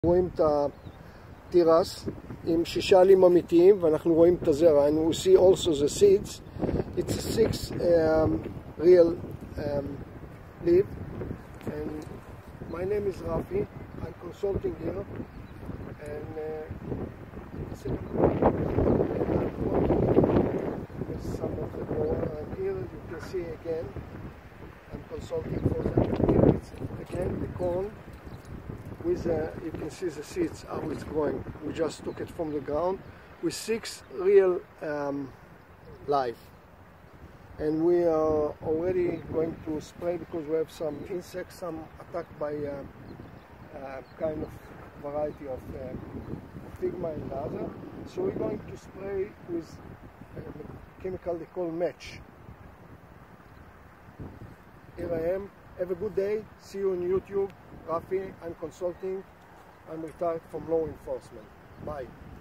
רואים את התירס עם 6 עלים אמיתיים ואנחנו רואים את הזרע, and we see also the seeds. It's 6 real leaf, and my name is Rafi. I'm consulting here, and with some of the more, and here you can see again I'm consulting for them. Here it's again the corn with you can see the seeds how it's growing. We just took it from the ground with 6 real live, and we are already going to spray because we have some insects, some attacked by kind of variety of Figma and the other. So we're going to spray with a chemical they call match. Here I am. Have a good day. See you on YouTube. Rafi, I'm consulting. I'm retired from law enforcement. Bye.